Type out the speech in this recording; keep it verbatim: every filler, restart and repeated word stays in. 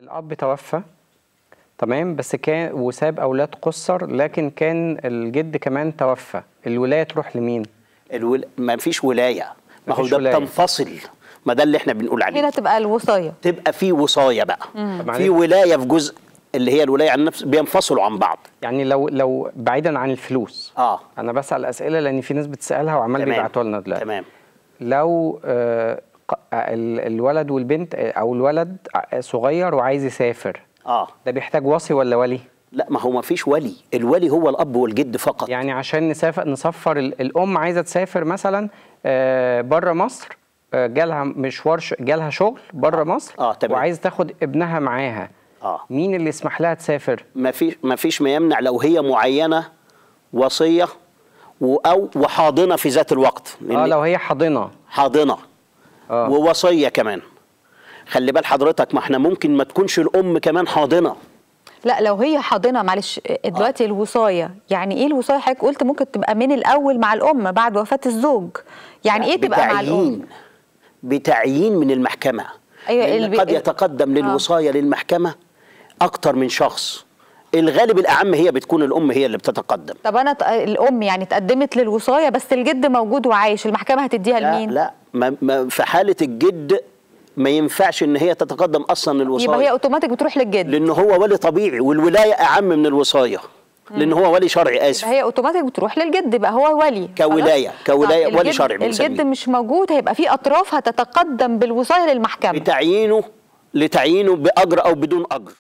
الأب توفى، تمام، بس كان وساب أولاد قُصّر، لكن كان الجد كمان توفى، الولاية تروح لمين؟ الول... ما فيش ولاية، ما هو مفيش ده ولاية. بتنفصل، ما ده اللي احنا بنقول عليه. هنا تبقى الوصاية. تبقى في وصاية بقى، طب في ولاية في جزء اللي هي الولاية عن النفس، بينفصلوا عن بعض. يعني لو لو بعيدًا عن الفلوس، اه أنا باسأل أسئلة لأن في ناس بتسألها وعمّال تمام. بيبعتوا لنا دلوقتي. تمام. لو آآ ق ال الولد والبنت أو الولد ع صغير وعايز يسافر، اه ده بيحتاج وصي والّا ولي؟ لا، ما هو ما فيش ولي، الولي هو الأب والجد فقط. يعني عشان نسافر نصفّر ال الأم عايزة تسافر مثلًا آآ برّه مصر، آآ جالها مشوار ش جالها شغل برّه مصر، آه، تمام. وعايزة تاخد ابنها معاها، اه مين اللي يسمح لها تسافر؟ ما فيش ما فيش ما يمنع لو هي معينة وصية و- أو وحاضنة في ذات الوقت، آه لأن لو هي حاضنة. حاضنة آه. ووصية كمان. خلي بال حضرتك، ما احنا ممكن ما تكونش الأم كمان حاضنة. لا لو هي حاضنة، معلش دلوقتي الوصاية، يعني ايه الوصاية؟ حضرتك قلت ممكن تبقى من الأول مع الأم بعد وفاة الزوج، يعني ايه تبقى مع الأم؟ بتعيين بتعيين من المحكمة. أيوة لأن البي... قد يتقدم للوصاية آه. للمحكمة أكتر من شخص، الغالب الأعم هي بتكون الأم هي اللي بتتقدم. طب أنا ت... الأم يعني تقدمت للوصاية بس الجد موجود وعايش، المحكمة هتديها لا لمين؟ لا، ما ما في حالة الجد ما ينفعش إن هي تتقدم أصلا للوصاية، يبقى هي أوتوماتيك بتروح للجد، لأن هو ولي طبيعي، والولاية أعم من الوصاية، لأن هو ولي شرعي. آسف، هي أوتوماتيك بتروح للجد، يبقى هو ولي كولاية كولاية طب ولي الجد... شرعي بنسميه. الجد مش موجود، هيبقى في أطراف هتتقدم بالوصاية للمحكمة بتعيينه لتعيينه بأجر أو بدون أجر.